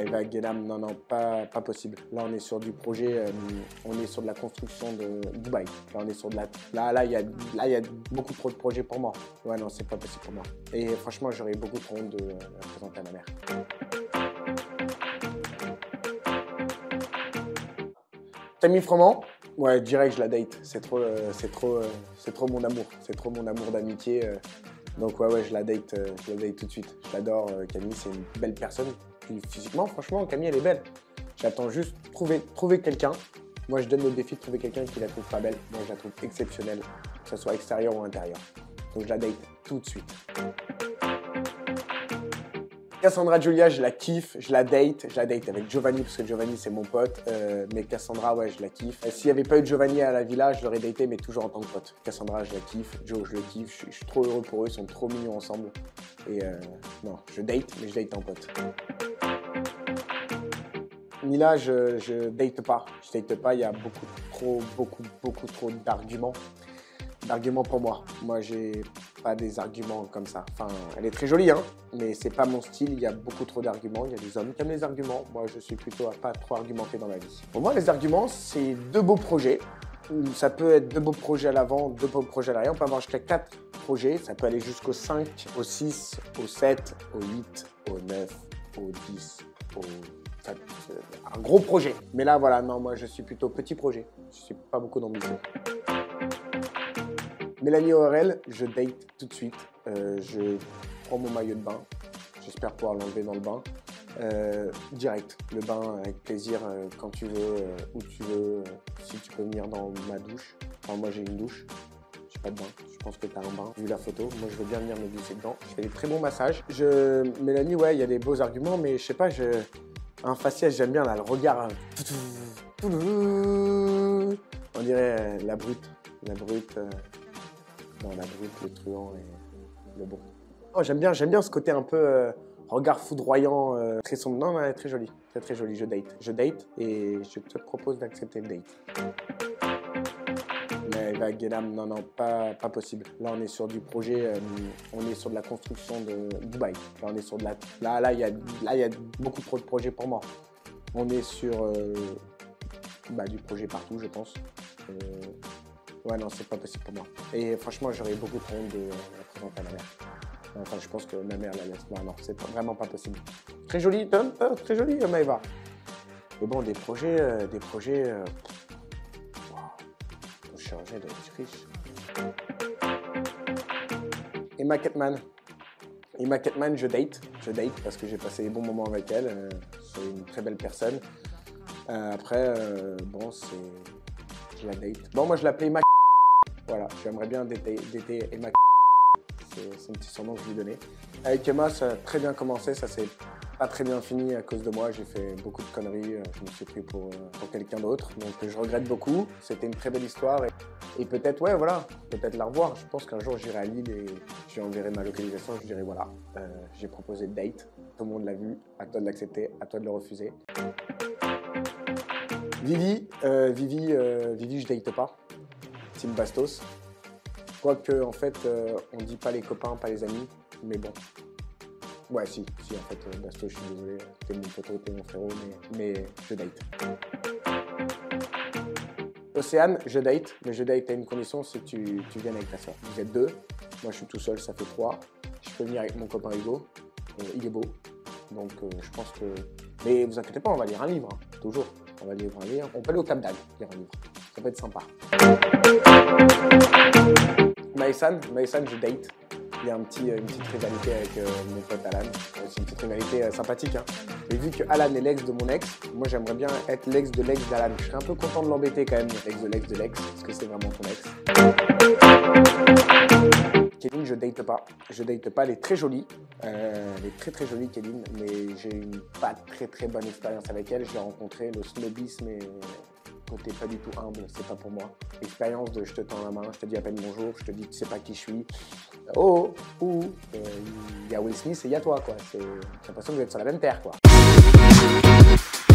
Eva Guénam, non, non, pas possible. Là, on est sur du projet, on est sur de la construction de Dubaï. Là, on est sur de la... Là, il y a beaucoup trop de projets pour moi. Ouais, non, c'est pas possible pour moi. Et franchement, j'aurais beaucoup trop honte de la présenter à ma mère. Camille Froment, ouais, direct, je la date. C'est trop mon amour. C'est trop mon amour d'amitié. Donc ouais, je la date tout de suite. Je l'adore, Camille, c'est une belle personne. Puis physiquement, franchement, Camille, elle est belle. J'attends juste trouver quelqu'un. Moi, je donne le défi de trouver quelqu'un qui la trouve pas belle. Moi, je la trouve exceptionnelle, que ce soit extérieur ou intérieur. Donc je la date tout de suite. Cassandra Julia, je la kiffe, je la date avec Giovanni parce que Giovanni c'est mon pote, mais Cassandra, ouais, je la kiffe. S'il n'y avait pas eu de Giovanni à la villa, je l'aurais daté, mais toujours en tant que pote. Cassandra, je la kiffe, Joe, je le kiffe, je suis trop heureux pour eux, ils sont trop mignons ensemble. Et non, je date, mais je date en pote. Mila, je date pas, il y a beaucoup trop d'arguments pour moi. Moi, j'ai pas des arguments comme ça. Enfin, elle est très jolie, hein, mais c'est pas mon style. Il y a beaucoup trop d'arguments. Il y a des hommes qui aiment les arguments. Moi, je suis plutôt à pas trop argumenter dans ma vie. Pour moi, les arguments, c'est deux beaux projets. Ça peut être deux beaux projets à l'avant, deux beaux projets à l'arrière. On peut avoir jusqu'à 4 projets. Ça peut aller jusqu'au 5, au 6, au 7, au 8, au 9, au 10, au... un gros projet. Mais là, voilà, non, moi, je suis plutôt petit projet. Je suis pas beaucoup d'ambition. Mélanie ORL, je date tout de suite. Je prends mon maillot de bain. J'espère pouvoir l'enlever dans le bain. Direct, le bain avec plaisir quand tu veux, où tu veux. Si tu peux venir dans ma douche. Enfin, moi j'ai une douche. J'ai pas de bain. Je pense que tu as un bain. Vu la photo, moi je veux bien venir me glisser dedans. Je fais des très bons massages. Mélanie, ouais, il y a des beaux arguments, mais je sais pas, un faciès, j'aime bien là, le regard. On dirait la brute. Non, la brute, le truand et le bon. Oh, j'aime bien ce côté un peu regard foudroyant, très sombre. Non, elle est très jolie, très jolie. Je date et je te propose d'accepter le date. Mais Eva Guénam, non, pas possible. Là, on est sur du projet, on est sur de la construction de Dubaï. Là, on est sur de la... Là, il y a beaucoup trop de projets pour moi. On est sur du projet partout, je pense. Ouais, non, c'est pas possible pour moi. Et franchement, j'aurais beaucoup trop honte de la présenter à ma mère. Enfin, je pense que ma mère la laisse. Non, c'est vraiment pas possible. Très jolie, très jolie, Maëva. Mais bon, des projets. Wow. Chirurgien doit être riche. Emma Ketman, je date parce que j'ai passé des bons moments avec elle. C'est une très belle personne. Après, bon, je la date. Bon, moi, je l'appelais Emma. Voilà, j'aimerais bien dater Emma. C'est un petit surnom que je lui donnais. Avec Emma, ça a très bien commencé, ça s'est pas très bien fini à cause de moi. J'ai fait beaucoup de conneries, je me suis pris pour quelqu'un d'autre. Donc je regrette beaucoup. C'était une très belle histoire et peut-être, ouais, voilà, peut-être la revoir. Je pense qu'un jour j'irai à Lille et je lui enverrai ma localisation. Je dirai voilà, j'ai proposé de date, tout le monde l'a vu, à toi de l'accepter, à toi de le refuser. Vivi, je date pas. Team Bastos. Quoique, en fait, on dit pas les copains, pas les amis, mais bon. Ouais, si, en fait, Bastos, je suis désolé, t'es mon poteau, t'es mon frérot, mais je date. Océane, je date, mais je date à une condition, c'est que tu viennes avec ta soeur. Vous êtes 2, moi je suis tout seul, ça fait 3. Je peux venir avec mon copain Hugo, il est beau, donc je pense que... Mais vous inquiétez pas, on va lire un livre, hein, toujours. On va lire un livre, on peut aller au Cap d'Agde, lire un livre. Ça peut être sympa. Maësan, je date. Il y a une petite rivalité avec mon pote Alan. C'est une petite rivalité sympathique. Hein. Mais vu que Alan est l'ex de mon ex, moi j'aimerais bien être l'ex de l'ex d'Alan. Je serais un peu content de l'embêter quand même, l'ex de l'ex, parce que c'est vraiment ton ex. Kéline, je date pas. Elle est très jolie. Elle est très jolie, Kéline, mais j'ai une pas très bonne expérience avec elle. Je l'ai rencontrée, le snobisme et côté pas du tout humble, c'est pas pour moi. Expérience de je te tends la main, je te dis à peine bonjour, je te dis tu sais pas qui je suis. Il y a Will Smith et il y a toi, quoi. J'ai l'impression que vous êtes sur la même terre, quoi.